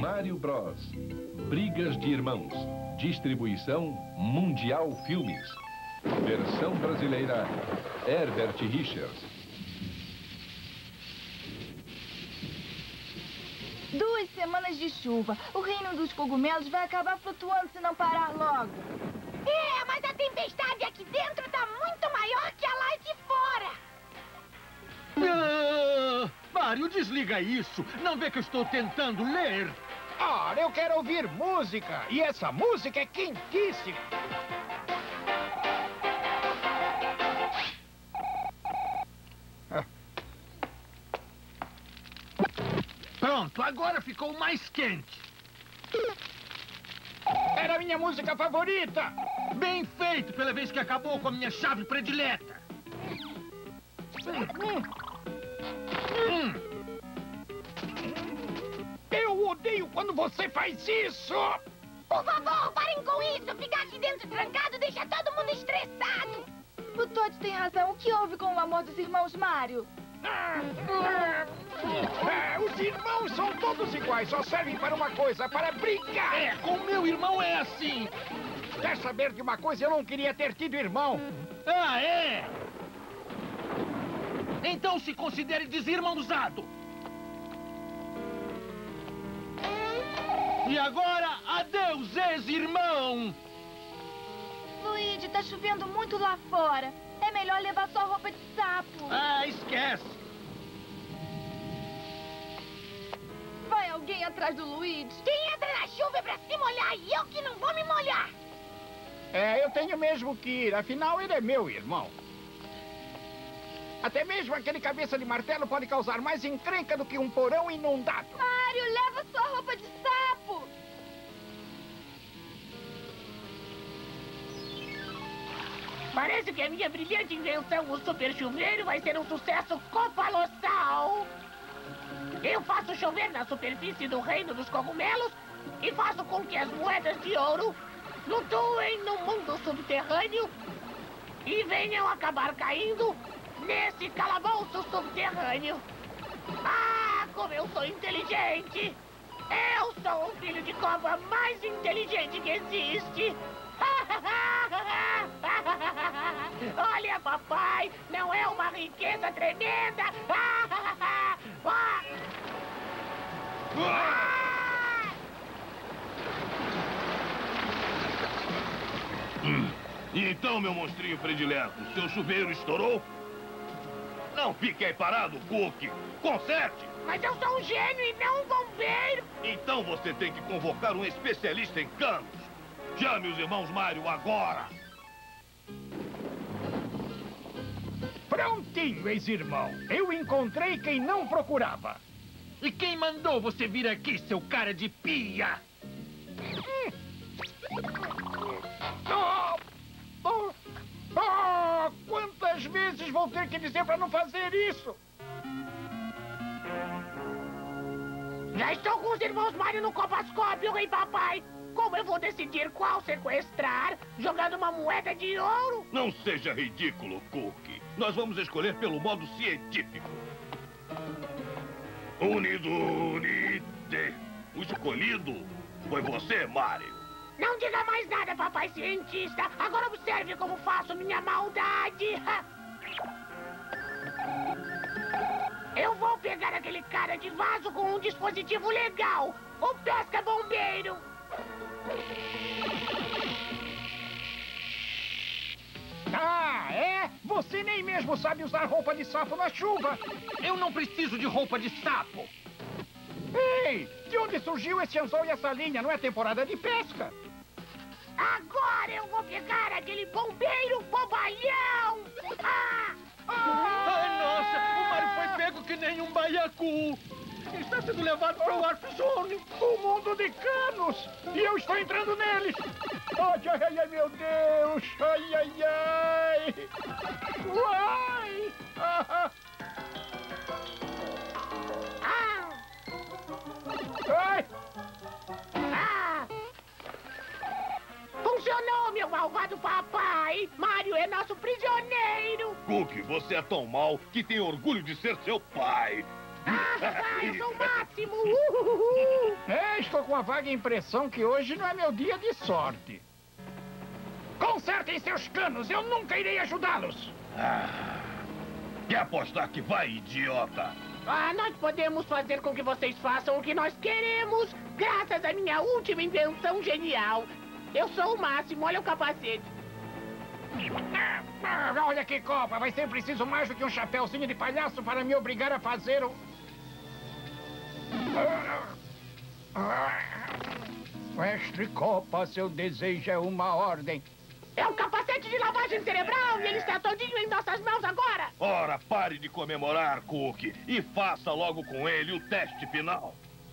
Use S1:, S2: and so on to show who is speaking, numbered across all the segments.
S1: Mario Bros. Brigas de Irmãos. Distribuição Mundial Filmes. Versão brasileira Herbert Richards.
S2: 2 semanas de chuva. O reino dos cogumelos vai acabar flutuando se não parar logo.
S3: É, mas a tempestade aqui dentro tá muito maior que a lá de fora.
S4: Mário, desliga isso. Não vê que eu estou tentando ler?
S5: Ora, eu quero ouvir música. E essa música é quentíssima.
S4: Pronto, agora ficou mais quente.
S5: Era a minha música favorita.
S4: Bem feito pela vez que acabou com a minha chave predileta.
S5: Eu odeio quando você faz isso.
S3: Por favor, parem com isso. Ficar aqui dentro trancado deixa todo mundo estressado.
S2: O Todd tem razão. O que houve com o amor dos irmãos Mario?
S5: Os irmãos são todos iguais. Só servem para uma coisa, para brincar.
S4: É, com meu irmão é assim.
S5: Quer saber de uma coisa? Eu não queria ter tido irmão.
S4: Ah, é? Então se considere desirmãozado. E agora, adeus, ex-irmão!
S2: Luigi, tá chovendo muito lá fora. É melhor levar sua roupa de sapo.
S4: Ah, esquece.
S2: Vai alguém atrás do Luigi?
S3: Quem entra na chuva é pra se molhar e eu que não vou me molhar.
S5: Eu tenho mesmo que ir. Afinal, ele é meu irmão. Até mesmo aquele cabeça de martelo pode causar mais encrenca do que um porão inundado.
S2: Mario, leva sua roupa de sapo.
S3: Parece que a minha brilhante invenção, o super chuveiro, vai ser um sucesso colossal. Eu faço chover na superfície do reino dos cogumelos e faço com que as moedas de ouro flutuem no mundo subterrâneo e venham acabar caindo nesse calabouço subterrâneo. Ah, como eu sou inteligente! Eu sou o filho de cobra mais inteligente que existe! Olha, papai, não é uma riqueza tremenda?
S6: Então, meu monstrinho predileto, seu chuveiro estourou? Não fique aí parado, Cookie. Conserte!
S3: Mas eu sou um gênio e não um bombeiro!
S6: Então você tem que convocar um especialista em canos. Chame os irmãos Mario agora!
S5: Prontinho, ex-irmão. Eu encontrei quem não procurava.
S4: E quem mandou você vir aqui, seu cara de pia?
S5: Quantas vezes vou ter que dizer para não fazer isso?
S3: Já estou com os irmãos Mario no copascópio, hein, papai? Como eu vou decidir qual sequestrar? Jogando uma moeda de ouro?
S6: Não seja ridículo, Cookie. Nós vamos escolher pelo modo científico. Unido, unite. O escolhido foi você, Mario.
S3: Não diga mais nada, papai cientista. Agora observe como faço minha maldade. Eu vou pegar aquele cara de vaso com um dispositivo legal. O pesca-bombeiro.
S5: Ah, é? Você nem mesmo sabe usar roupa de sapo na chuva.
S4: Eu não preciso de roupa de sapo.
S5: Ei, de onde surgiu esse anzol e essa linha? Não é temporada de pesca.
S3: Agora eu vou pegar aquele bombeiro bobalhão!
S4: Ai, nossa! O Mario foi pego que nem um baiacu! Está sendo levado para o Warp-Zone!
S5: O mundo de canos! E eu estou entrando neles! Ai, ai, ai, meu Deus! Ai, ai, ai! Uai! Ai!
S3: Funcionou, meu malvado papai! Mario é nosso prisioneiro!
S6: Cookie, você é tão mal que tem orgulho de ser seu pai.
S3: Eu sou o máximo!
S5: Estou com a vaga impressão que hoje não é meu dia de sorte. Consertem seus canos, eu nunca irei ajudá-los.
S6: Quer apostar que vai, idiota?
S3: Nós podemos fazer com que vocês façam o que nós queremos, graças à minha última invenção genial. Eu sou o máximo, olha o capacete.
S5: Olha que Copa, vai ser preciso mais do que um chapéuzinho de palhaço para me obrigar a fazer o... Mestre Copa, seu desejo é uma ordem.
S3: É um capacete de lavagem cerebral e ele está todinho em nossas mãos agora.
S6: Ora, pare de comemorar, Cookie, e faça logo com ele o teste final.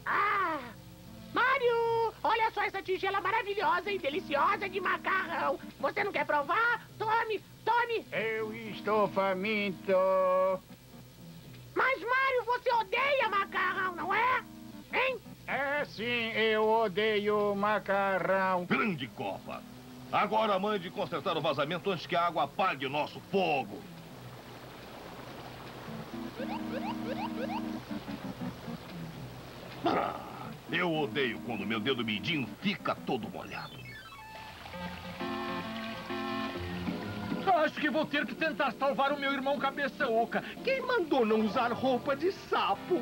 S3: Mário, olha só essa tigela maravilhosa e deliciosa de macarrão. Você não quer provar? Tome, tome.
S5: Eu estou faminto.
S3: Mas, Mário, você odeia macarrão, não é? Hein?
S5: É sim, eu odeio macarrão.
S6: Grande Copa. Agora mande consertar o vazamento antes que a água apague o nosso fogo. Eu odeio quando meu dedo midinho fica todo molhado.
S4: Acho que vou ter que tentar salvar o meu irmão Cabeça Oca. Quem mandou não usar roupa de sapo?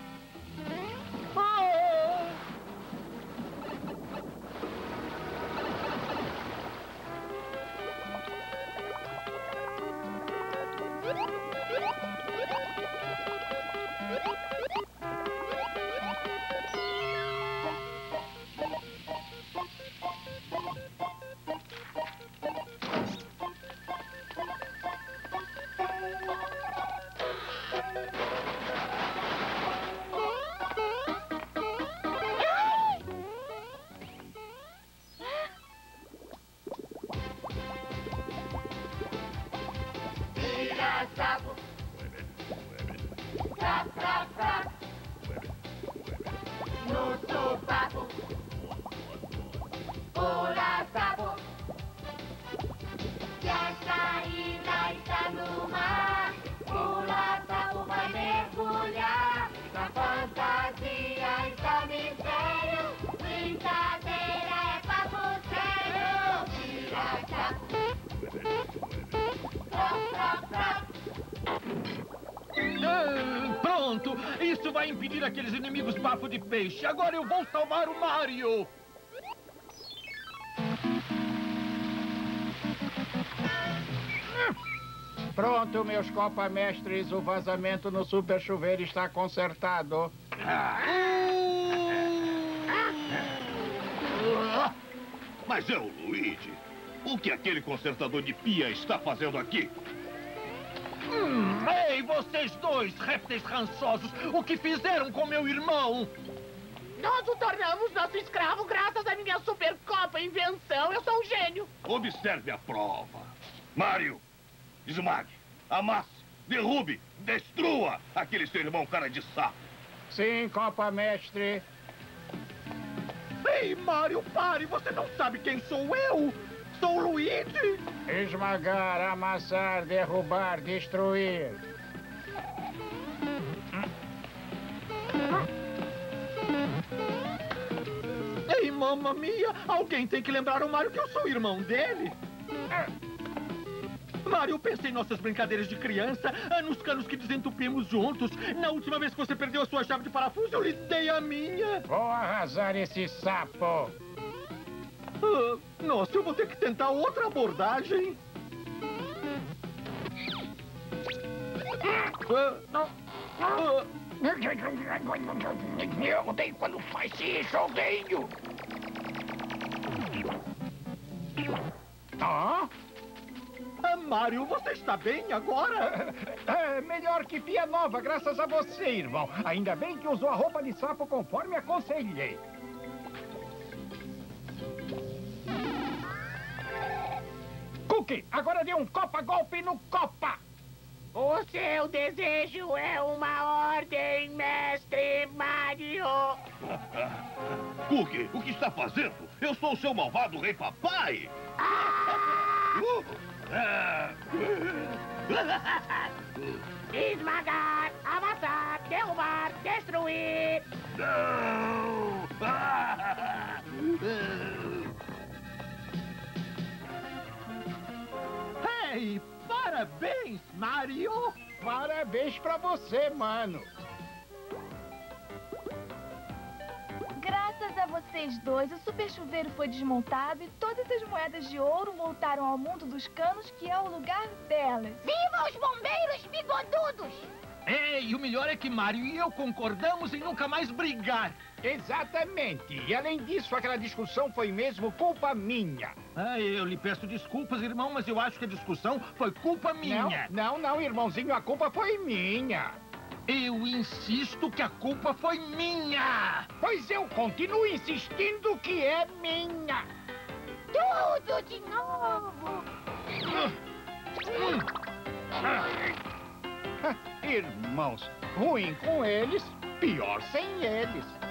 S4: Pronto! Isso vai impedir aqueles inimigos bafo de peixe. Agora eu vou salvar o Mario!
S5: Pronto, meus copa-mestres, o vazamento no super chuveiro está consertado.
S6: Mas é o Luigi. O que aquele consertador de pia está fazendo aqui?
S4: Ei, vocês dois, répteis rançosos! O que fizeram com meu irmão?
S3: Nós o tornamos nosso escravo graças à minha super copa invenção. Eu sou um gênio.
S6: Observe a prova. Mario, esmague, amasse, derrube, destrua aquele seu irmão cara de sapo.
S5: Sim, copa-mestre.
S4: Ei, Mario, pare! Você não sabe quem sou eu? Sou o Luigi!
S5: Esmagar, amassar, derrubar, destruir.
S4: Ei, mamma mia! Alguém tem que lembrar o Mario que eu sou irmão dele! Mario, pense em nossas brincadeiras de criança, nos canos que desentupimos juntos. Na última vez que você perdeu a sua chave de parafuso, eu lhe dei a minha.
S5: Vou arrasar esse sapo.
S4: Nossa, eu vou ter que tentar outra abordagem.
S5: Eu odeio quando faz isso, odeio.
S4: Mario, você está bem agora?
S5: É melhor que pia nova, graças a você, irmão. Ainda bem que usou a roupa de sapo conforme aconselhei. Cookie, agora dê um copa-golpe no copa.
S3: O seu desejo é uma ordem, mestre Mario.
S6: Cookie, o que está fazendo? Eu sou o seu malvado rei papai.
S3: Esmagar, amassar, derrubar, destruir.
S6: Não!
S4: Ei, parabéns, Mario!
S5: Parabéns pra você, mano.
S2: Graças a vocês dois, o super chuveiro foi desmontado e todas as moedas de ouro voltaram ao mundo dos canos, que é o lugar delas.
S3: Viva os bombeiros bigodudos!
S4: Ei, o melhor é que Mario e eu concordamos em nunca mais brigar.
S5: Exatamente. E além disso, aquela discussão foi mesmo culpa minha.
S4: Eu lhe peço desculpas, irmão, mas eu acho que a discussão foi culpa minha.
S5: Não, irmãozinho, a culpa foi minha.
S4: Eu insisto que a culpa foi minha.
S5: Pois eu continuo insistindo que é minha.
S3: Tudo de novo!
S5: Irmãos, ruim com eles, pior sem eles.